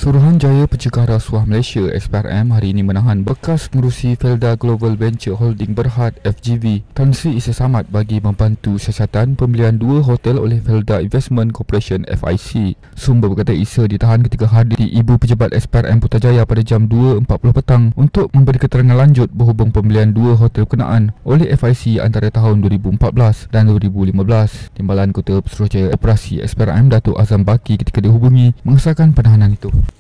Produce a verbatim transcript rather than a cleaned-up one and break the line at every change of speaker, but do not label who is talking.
Suruhanjaya Pencegah Rasuah Malaysia S P R M hari ini menahan bekas pengerusi Felda Global Venture Holding Berhad F G V Tan Sri Isa Samad bagi membantu siasatan pembelian dua hotel oleh Felda Investment Corporation F I C. Sumber berkata Isa ditahan ketika hadir di Ibu Pejabat S P R M Putrajaya pada jam dua empat puluh petang untuk memberi keterangan lanjut berhubung pembelian dua hotel berkenaan oleh F I C antara tahun dua ribu empat belas dan dua ribu lima belas. Timbalan Ketua Pesuruhjaya Operasi S P R M Datuk Azam Baki ketika dihubungi mengesahkan penahanan itu.